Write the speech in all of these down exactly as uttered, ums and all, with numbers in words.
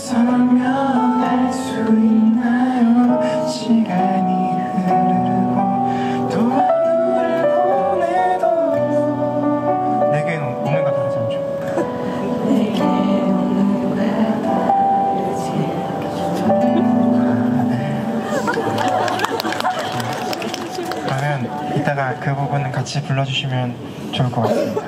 설명할 수 있나요? 시간이 흐르고 또 하루를 보내도 내게는 오늘과 다르지 않죠? 내게 오늘과 다르지 않죠. 그러면 이따가 그 부분은 같이 불러주시면 좋을 것 같습니다.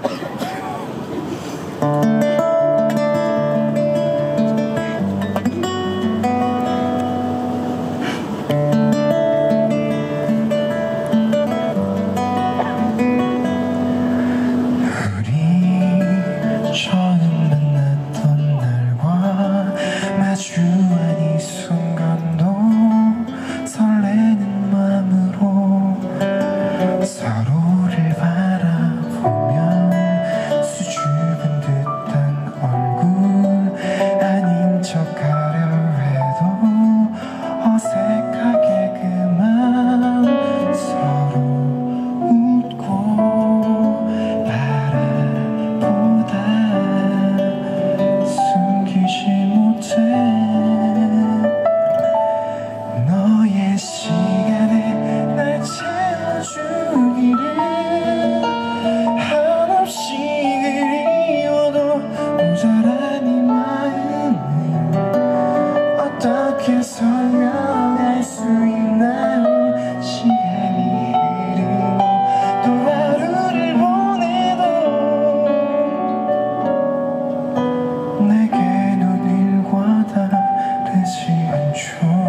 처음 만났던 날과 마주한 이 순간도 설레는 마음으로 서로를 바라보면 수줍은 듯한 얼굴 아닌 척하려 해도 어색하게 그만 서로 웃고 바라보다 숨기지 못해 너의 시간에 날 채워주기를 한없이 그리워도 모자란 이 마음을 어떻게 설명할 수 있나요? 시간이 흐르고 또 하루를 보내도 내겐 오늘과 다르지 않죠.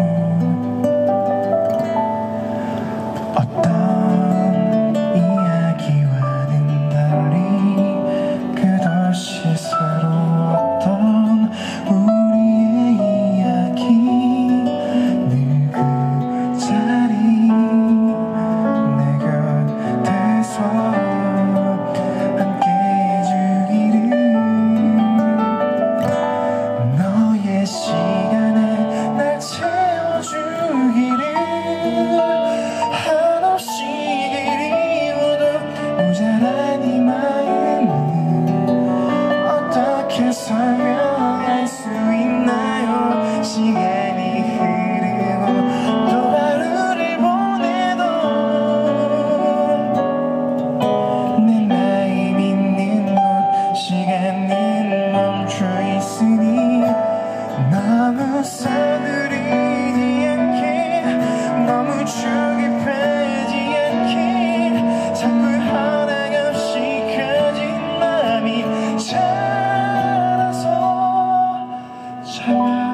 어떤 이야기와는 달리 끝없이 새로웠던 우리의 이야기 늘 그 자리 내 곁에서 함께 해주기를 너의 시간에 날 채워주기를 한없이 그리워도 모자란 이 마음을 어떻게 설명할 수 있나요? 시간이 흐르고 또 하루를 보내도 내 마음 있는 곳 시간은 멈춰 있으니 너무 서두르지 않게 너무 조급하지 않게 자꾸 허락없이 커진 마음이 자라서 참아